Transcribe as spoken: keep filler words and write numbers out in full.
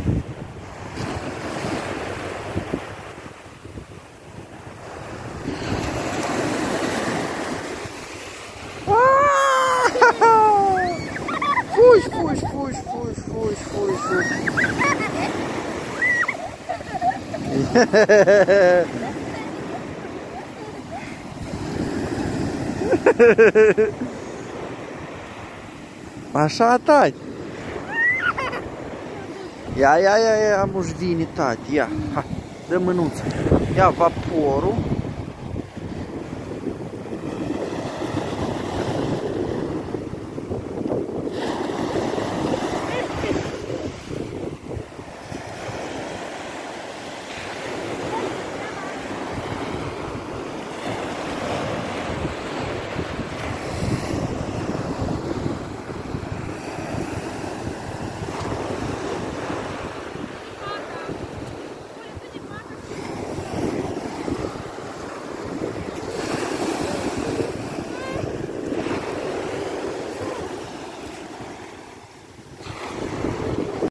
Fugi, fugi, fugi, fugi, fugi, fugi, fugi. Așa, tati. Ia, ia, ia, ia, mușdini, tati, ia. Ha, dă mânuța. Ia vaporul.